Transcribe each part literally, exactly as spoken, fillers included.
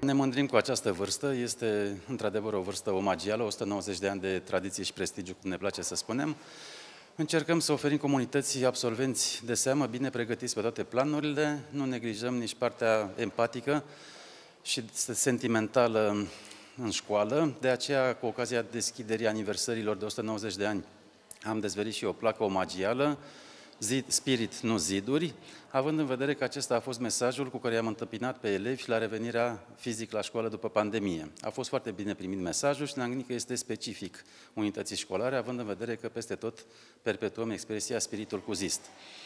Ne mândrim cu această vârstă, este într-adevăr o vârstă omagială, o sută nouăzeci de ani de tradiție și prestigiu, cum ne place să spunem. Încercăm să oferim comunității absolvenți de seamă, bine pregătiți pe toate planurile, nu neglijăm nici partea empatică și sentimentală în școală. De aceea, cu ocazia deschiderii aniversărilor de o sută nouăzeci de ani, am dezvelit și o placă omagială, Zid, spirit, nu ziduri, având în vedere că acesta a fost mesajul cu care i-am întâmpinat pe elevi la revenirea fizic la școală după pandemie. A fost foarte bine primit mesajul și ne-am gândit că este specific unității școlare, având în vedere că peste tot perpetuăm expresia spiritul cuzist.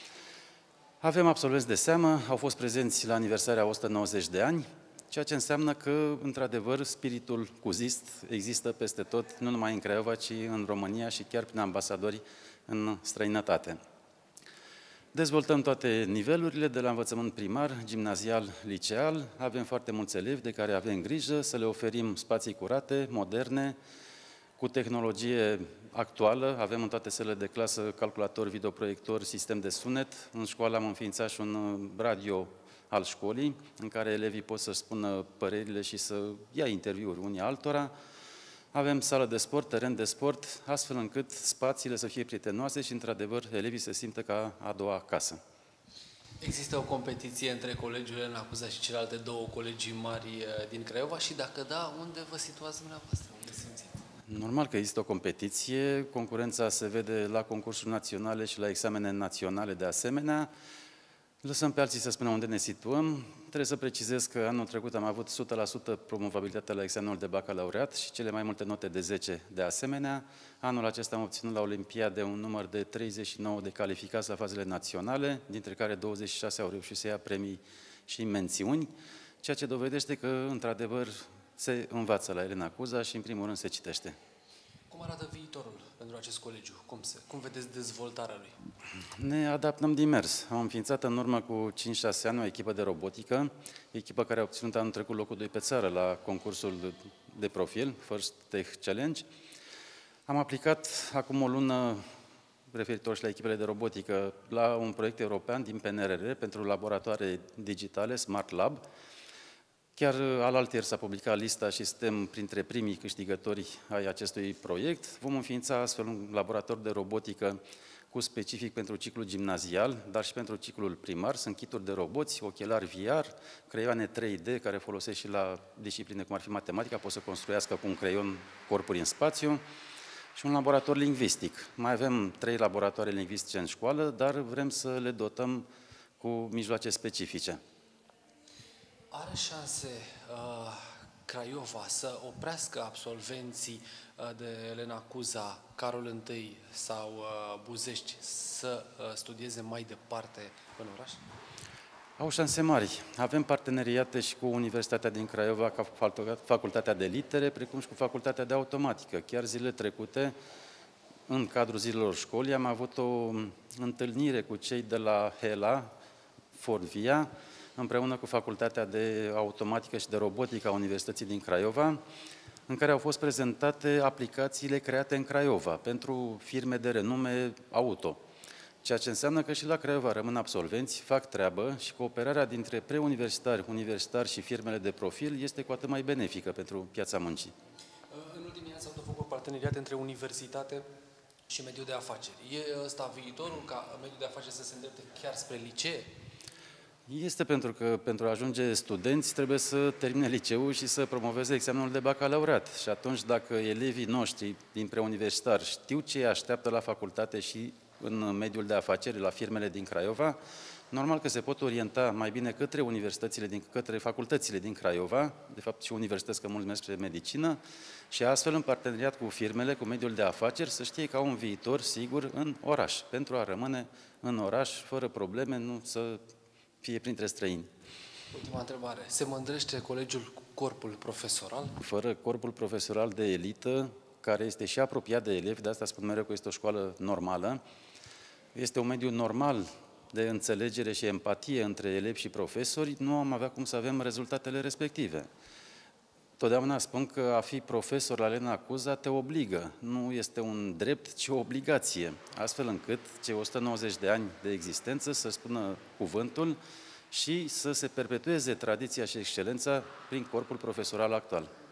Avem absolvenți de seamă, au fost prezenți la aniversarea o sută nouăzeci de ani, ceea ce înseamnă că, într-adevăr, spiritul cuzist există peste tot, nu numai în Craiova, ci în România și chiar prin ambasadori în străinătate. Dezvoltăm toate nivelurile, de la învățământ primar, gimnazial, liceal. Avem foarte mulți elevi de care avem grijă să le oferim spații curate, moderne, cu tehnologie actuală. Avem în toate sălile de clasă calculator, videoproiector, sistem de sunet. În școală am înființat și un radio al școlii, în care elevii pot să spună părerile și să ia interviuri unii altora. Avem sală de sport, teren de sport, astfel încât spațiile să fie prietenoase și, într-adevăr, elevii se simtă ca a doua casă. Există o competiție între Colegiul Elena Cuza și celelalte două colegii mari din Craiova și, dacă da, unde vă situați dumneavoastră? Unde simțiți? Normal că există o competiție, concurența se vede la concursuri naționale și la examene naționale de asemenea. Lăsăm pe alții să spună unde ne situăm. Trebuie să precizez că anul trecut am avut o sută la sută promovabilitate la examenul de bacalaureat și cele mai multe note de zece de asemenea. Anul acesta am obținut la Olimpiade un număr de treizeci și nouă de calificați la fazele naționale, dintre care douăzeci și șase au reușit să ia premii și mențiuni, ceea ce dovedește că, într-adevăr, se învață la Elena Cuza și, în primul rând, se citește. Cum arată viitorul pentru acest colegiu? Cum, se, cum vedeți dezvoltarea lui? Ne adaptăm din mers. Am înființat în urmă cu cinci șase ani o echipă de robotică, echipă care a obținut anul trecut locul doi pe țară la concursul de profil, First Tech Challenge. Am aplicat acum o lună, referitor și la echipele de robotică, la un proiect european din P N R R pentru laboratoare digitale, Smart Lab. Chiar alaltăieri s-a publicat lista și suntem printre primii câștigători ai acestui proiect. Vom înființa astfel un laborator de robotică cu specific pentru ciclul gimnazial, dar și pentru ciclul primar. Sunt kituri de roboți, ochelari V R, creioane trei D care folosesc și la discipline cum ar fi matematica, pot să construiască cu un creion corpuri în spațiu, și un laborator lingvistic. Mai avem trei laboratoare lingvistice în școală, dar vrem să le dotăm cu mijloace specifice. Are șanse uh, Craiova să oprească absolvenții uh, de Elena Cuza, Carol I sau uh, Buzești să uh, studieze mai departe în oraș? Au șanse mari. Avem parteneriate și cu Universitatea din Craiova, ca Facultatea de Litere, precum și cu Facultatea de Automatică. Chiar zilele trecute, în cadrul zilelor școlii, am avut o întâlnire cu cei de la HELA, Forvia, împreună cu Facultatea de Automatică și de Robotică a Universității din Craiova, în care au fost prezentate aplicațiile create în Craiova pentru firme de renume auto. Ceea ce înseamnă că și la Craiova rămân absolvenți, fac treabă și cooperarea dintre preuniversitari, universitari și firmele de profil este cu atât mai benefică pentru piața muncii. În ultimii ani s-au făcut parteneriate între universitate și mediul de afaceri. E ăsta viitorul, ca mediul de afaceri să se îndrepte chiar spre licee? Este pentru că pentru a ajunge studenți trebuie să termine liceul și să promoveze examenul de bacalaureat. Și atunci, dacă elevii noștri din preuniversitar știu ce îi așteaptă la facultate și în mediul de afaceri, la firmele din Craiova, normal că se pot orienta mai bine către universitățile, din, către facultățile din Craiova, de fapt și universități, că mulți merg spre medicină, și astfel în parteneriat cu firmele, cu mediul de afaceri, să știe că au un viitor sigur în oraș, pentru a rămâne în oraș fără probleme, nu să fie printre străini. Ultima întrebare. Se mândrește colegiul cu corpul profesoral? Fără corpul profesoral de elită, care este și apropiat de elevi, de asta spun mereu că este o școală normală, este un mediu normal de înțelegere și empatie între elevi și profesori, nu am avea cum să avem rezultatele respective. Totdeauna spun că a fi profesor la Elena Cuza te obligă, nu este un drept, ci o obligație, astfel încât cei o sută nouăzeci de ani de existență să spună cuvântul și să se perpetueze tradiția și excelența prin corpul profesoral actual.